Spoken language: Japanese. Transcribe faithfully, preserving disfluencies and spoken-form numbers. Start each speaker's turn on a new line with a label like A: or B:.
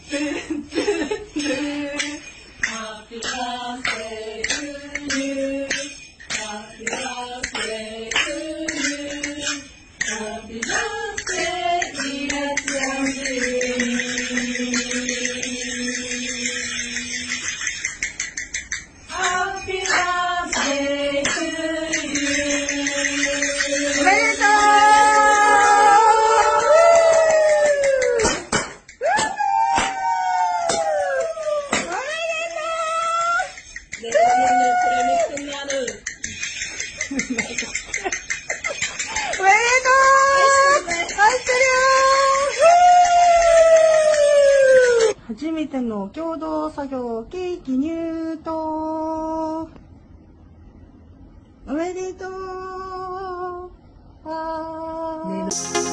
A: Happy birthday to you. Happy birthday to you. Happy birthday, dear Sandy. Happy birthday to you. おめでとう。初めての共同作業ケーキ入刀。おめでとう。わー。